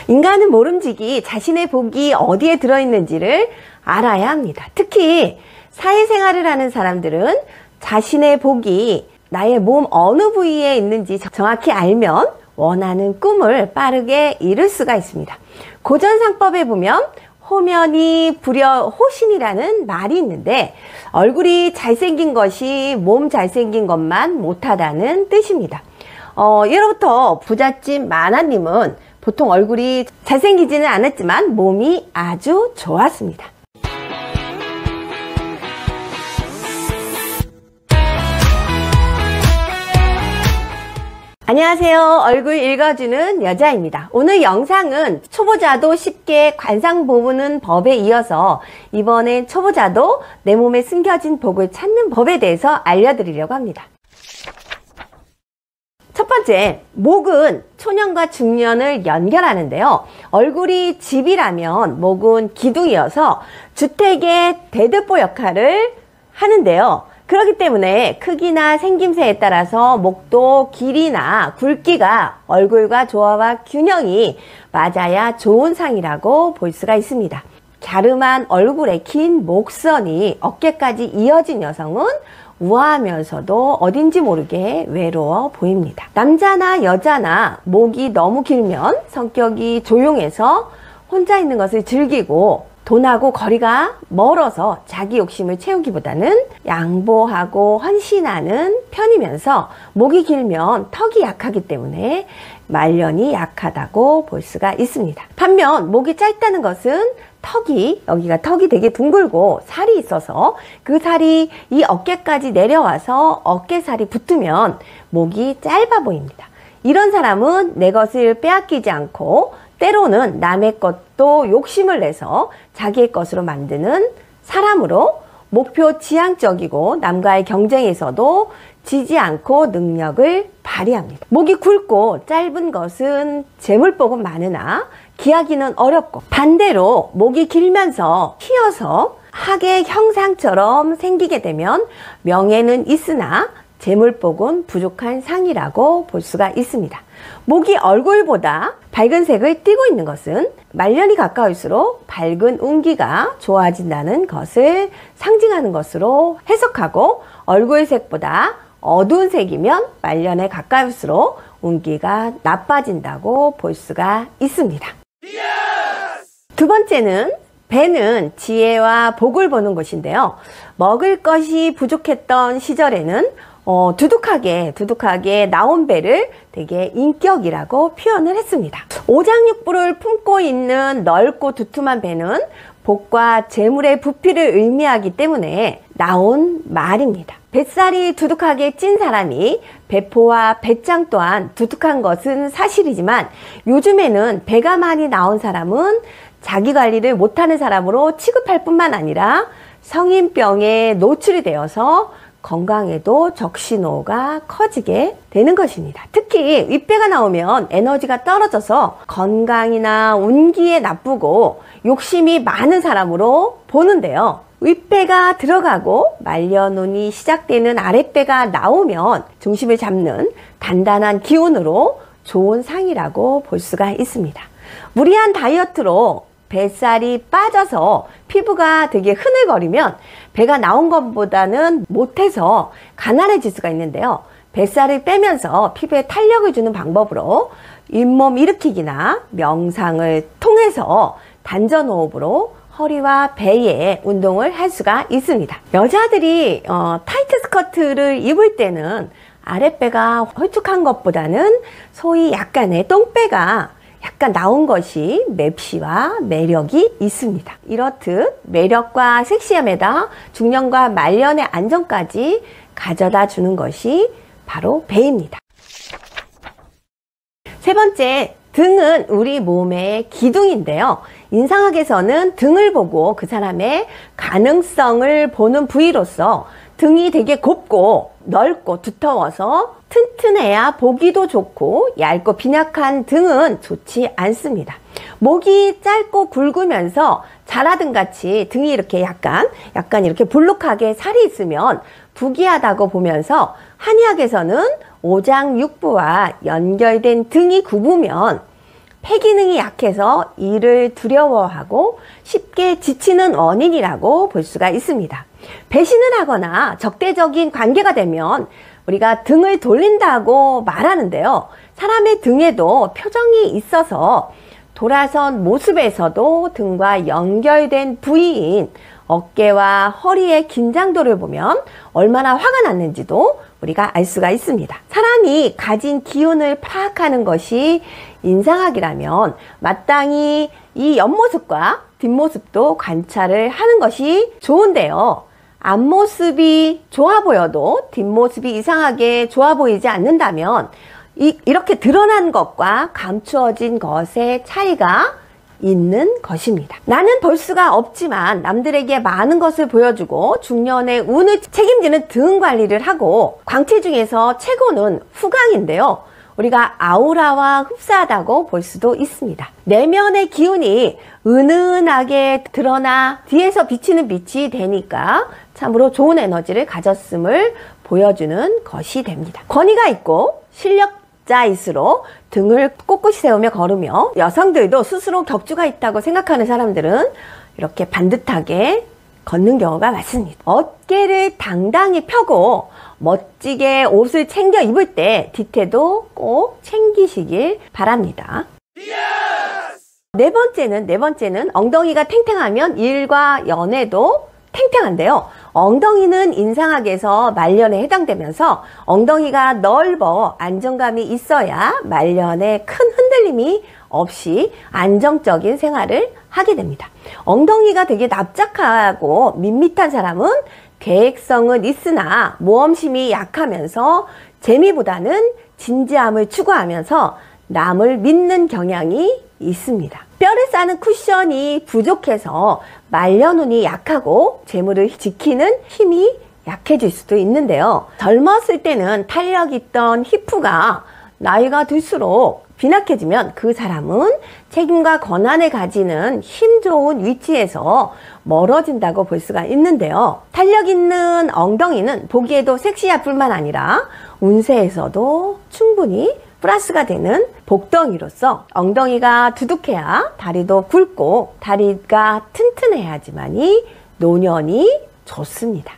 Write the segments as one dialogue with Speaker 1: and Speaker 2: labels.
Speaker 1: 인간은 모름지기 자신의 복이 어디에 들어있는지를 알아야 합니다. 특히 사회생활을 하는 사람들은 자신의 복이 나의 몸 어느 부위에 있는지 정확히 알면 원하는 꿈을 빠르게 이룰 수가 있습니다. 고전상법에 보면 호면이 불여 호신이라는 말이 있는데 얼굴이 잘생긴 것이 몸 잘생긴 것만 못하다는 뜻입니다. 예로부터 부잣집 마나님은 보통 얼굴이 잘생기지는 않았지만 몸이 아주 좋았습니다. 안녕하세요. 얼굴 읽어주는 여자입니다. 오늘 영상은 초보자도 쉽게 관상 보는 법에 이어서 이번엔 초보자도 내 몸에 숨겨진 복을 찾는 법에 대해서 알려드리려고 합니다. 첫 번째, 목은 초년과 중년을 연결하는데요. 얼굴이 집이라면 목은 기둥이어서 주택의 대들보 역할을 하는데요. 그렇기 때문에 크기나 생김새에 따라서 목도 길이나 굵기가 얼굴과 조화와 균형이 맞아야 좋은 상이라고 볼 수가 있습니다. 갸름한 얼굴에 긴 목선이 어깨까지 이어진 여성은 우아하면서도 어딘지 모르게 외로워 보입니다. 남자나 여자나 목이 너무 길면 성격이 조용해서 혼자 있는 것을 즐기고 돈하고 거리가 멀어서 자기 욕심을 채우기보다는 양보하고 헌신하는 편이면서 목이 길면 턱이 약하기 때문에 말년이 약하다고 볼 수가 있습니다. 반면 목이 짧다는 것은 여기가 턱이 되게 둥글고 살이 있어서 그 살이 이 어깨까지 내려와서 어깨살이 붙으면 목이 짧아 보입니다. 이런 사람은 내 것을 빼앗기지 않고 때로는 남의 것도 욕심을 내서 자기의 것으로 만드는 사람으로 목표 지향적이고 남과의 경쟁에서도 지지 않고 능력을 발휘합니다. 목이 굵고 짧은 것은 재물복은 많으나 기하기는 어렵고 반대로 목이 길면서 휘어서 학의 형상처럼 생기게 되면 명예는 있으나 재물복은 부족한 상이라고 볼 수가 있습니다. 목이 얼굴보다 밝은 색을 띠고 있는 것은 말년이 가까울수록 밝은 운기가 좋아진다는 것을 상징하는 것으로 해석하고 얼굴색보다 어두운 색이면 말년에 가까울수록 운기가 나빠진다고 볼 수가 있습니다. 두 번째는 배는 지혜와 복을 보는 곳인데요. 먹을 것이 부족했던 시절에는 두둑하게 나온 배를 되게 인격이라고 표현을 했습니다. 오장육부를 품고 있는 넓고 두툼한 배는 복과 재물의 부피를 의미하기 때문에 나온 말입니다. 뱃살이 두둑하게 찐 사람이 배포와 배짱 또한 두둑한 것은 사실이지만 요즘에는 배가 많이 나온 사람은 자기 관리를 못하는 사람으로 취급할 뿐만 아니라 성인병에 노출이 되어서 건강에도 적신호가 커지게 되는 것입니다. 특히 윗배가 나오면 에너지가 떨어져서 건강이나 운기에 나쁘고 욕심이 많은 사람으로 보는데요. 윗배가 들어가고 말년운이 시작되는 아랫배가 나오면 중심을 잡는 단단한 기운으로 좋은 상이라고 볼 수가 있습니다. 무리한 다이어트로 뱃살이 빠져서 피부가 되게 흐늘거리면 배가 나온 것보다는 못해서 가난해질 수가 있는데요. 뱃살을 빼면서 피부에 탄력을 주는 방법으로 잇몸 일으키기나 명상을 통해서 단전호흡으로 허리와 배에 운동을 할 수가 있습니다. 여자들이 타이트 스커트를 입을 때는 아랫배가 홀쭉한 것보다는 소위 약간의 똥배가 약간 나온 것이 맵시와 매력이 있습니다. 이렇듯 매력과 섹시함에다 중년과 말년의 안정까지 가져다 주는 것이 바로 배입니다. 세 번째, 등은 우리 몸의 기둥인데요. 인상학에서는 등을 보고 그 사람의 가능성을 보는 부위로서 등이 되게 곱고 넓고 두터워서 튼튼해야 보기도 좋고 얇고 빈약한 등은 좋지 않습니다. 목이 짧고 굵으면서 자라등같이 등이 이렇게 약간 이렇게 볼록하게 살이 있으면 부귀하다고 보면서 한의학에서는 오장육부와 연결된 등이 굽으면 폐 기능이 약해서 일을 두려워하고 쉽게 지치는 원인이라고 볼 수가 있습니다. 배신을 하거나 적대적인 관계가 되면 우리가 등을 돌린다고 말하는데요. 사람의 등에도 표정이 있어서 돌아선 모습에서도 등과 연결된 부위인 어깨와 허리의 긴장도를 보면 얼마나 화가 났는지도 우리가 알 수가 있습니다. 사람이 가진 기운을 파악하는 것이 인상학이라면 마땅히 이 옆모습과 뒷모습도 관찰을 하는 것이 좋은데요. 앞모습이 좋아 보여도 뒷모습이 이상하게 좋아 보이지 않는다면 이렇게 드러난 것과 감추어진 것의 차이가 있는 것입니다. 나는 볼 수가 없지만 남들에게 많은 것을 보여주고 중년의 운을 책임지는 등 관리를 하고 광채 중에서 최고는 후광인데요. 우리가 아우라와 흡사하다고 볼 수도 있습니다. 내면의 기운이 은은하게 드러나 뒤에서 비치는 빛이 되니까 참으로 좋은 에너지를 가졌음을 보여주는 것이 됩니다. 권위가 있고 실력자일수록 등을 꼿꼿이 세우며 걸으며 여성들도 스스로 격주가 있다고 생각하는 사람들은 이렇게 반듯하게 걷는 경우가 많습니다. 어깨를 당당히 펴고 멋지게 옷을 챙겨 입을 때 뒤태도 꼭 챙기시길 바랍니다. 네 번째는 엉덩이가 탱탱하면 일과 연애도 탱탱한데요. 엉덩이는 인상학에서 말년에 해당되면서 엉덩이가 넓어 안정감이 있어야 말년에 큰 흔들림이 없이 안정적인 생활을 하게 됩니다. 엉덩이가 되게 납작하고 밋밋한 사람은 계획성은 있으나 모험심이 약하면서 재미보다는 진지함을 추구하면서 남을 믿는 경향이 있습니다. 뼈를 싸는 쿠션이 부족해서 말년운이 약하고 재물을 지키는 힘이 약해질 수도 있는데요. 젊었을 때는 탄력 있던 히프가 나이가 들수록 빈약해지면 그 사람은 책임과 권한을 가지는 힘 좋은 위치에서 멀어진다고 볼 수가 있는데요. 탄력 있는 엉덩이는 보기에도 섹시할 뿐만 아니라 운세에서도 충분히 플러스가 되는 복덩이로서 엉덩이가 두둑해야 다리도 굵고 다리가 튼튼해야지만이 노년이 좋습니다.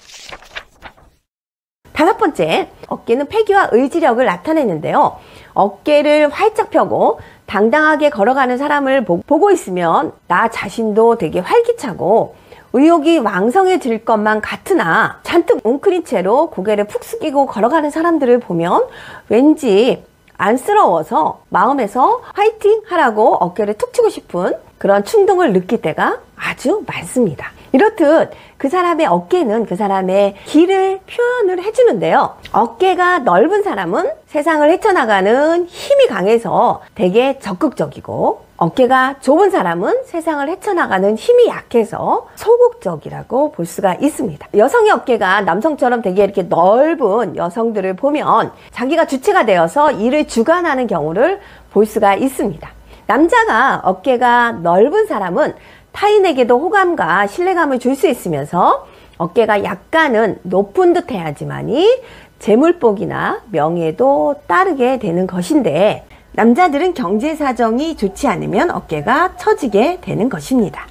Speaker 1: 다섯 번째, 어깨는 패기와 의지력을 나타내는데요. 어깨를 활짝 펴고 당당하게 걸어가는 사람을 보고 있으면 나 자신도 되게 활기차고 의욕이 왕성해질 것만 같으나 잔뜩 웅크린 채로 고개를 푹 숙이고 걸어가는 사람들을 보면 왠지 안쓰러워서 마음에서 화이팅 하라고 어깨를 툭 치고 싶은 그런 충동을 느낄 때가 아주 많습니다. 이렇듯 그 사람의 어깨는 그 사람의 길을 표현을 해주는데요. 어깨가 넓은 사람은 세상을 헤쳐나가는 힘이 강해서 되게 적극적이고 어깨가 좁은 사람은 세상을 헤쳐나가는 힘이 약해서 소극적이라고 볼 수가 있습니다. 여성의 어깨가 남성처럼 되게 이렇게 넓은 여성들을 보면 자기가 주체가 되어서 일을 주관하는 경우를 볼 수가 있습니다. 남자가 어깨가 넓은 사람은 타인에게도 호감과 신뢰감을 줄 수 있으면서 어깨가 약간은 높은 듯 해야지만이 재물복이나 명예도 따르게 되는 것인데 남자들은 경제 사정이 좋지 않으면 어깨가 처지게 되는 것입니다.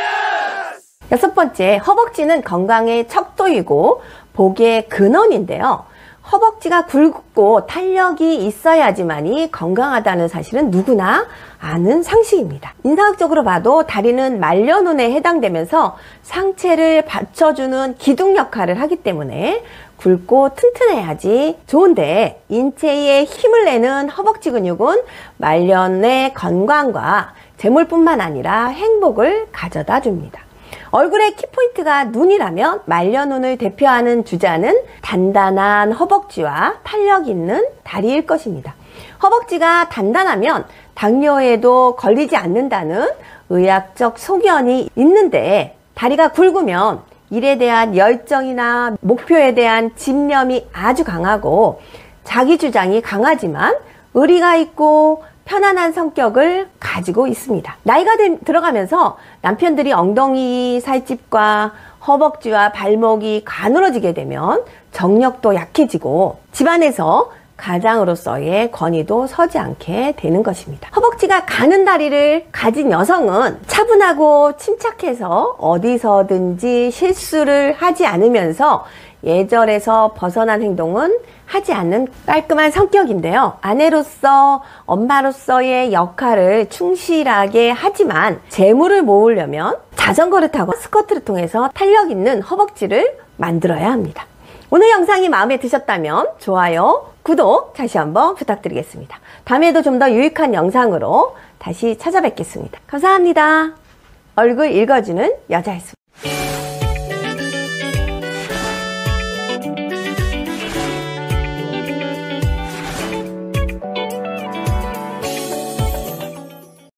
Speaker 1: 여섯 번째, 허벅지는 건강의 척도이고 복의 근원인데요. 허벅지가 굵고 탄력이 있어야지만이 건강하다는 사실은 누구나 아는 상식입니다. 인상학적으로 봐도 다리는 말년운에 해당되면서 상체를 받쳐주는 기둥 역할을 하기 때문에 굵고 튼튼해야지 좋은데 인체에 힘을 내는 허벅지 근육은 말년의 건강과 재물뿐만 아니라 행복을 가져다 줍니다. 얼굴의 키포인트가 눈이라면 말년운을 대표하는 주자는 단단한 허벅지와 탄력 있는 다리일 것입니다. 허벅지가 단단하면 당뇨에도 걸리지 않는다는 의학적 소견이 있는데 다리가 굵으면 일에 대한 열정이나 목표에 대한 집념이 아주 강하고 자기 주장이 강하지만 의리가 있고 편안한 성격을 가지고 있습니다. 나이가 들어가면서 남편들이 엉덩이 살집과 허벅지와 발목이 가늘어지게 되면 정력도 약해지고 집안에서 가장으로서의 권위도 서지 않게 되는 것입니다. 허벅지가 가는 다리를 가진 여성은 차분하고 침착해서 어디서든지 실수를 하지 않으면서 예절에서 벗어난 행동은 하지 않는 깔끔한 성격인데요. 아내로서, 엄마로서의 역할을 충실하게 하지만 재물을 모으려면 자전거를 타고 스쿼트를 통해서 탄력 있는 허벅지를 만들어야 합니다. 오늘 영상이 마음에 드셨다면 좋아요, 구독 다시 한번 부탁드리겠습니다. 다음에도 좀 더 유익한 영상으로 다시 찾아뵙겠습니다. 감사합니다. 얼굴 읽어주는 여자였습니다.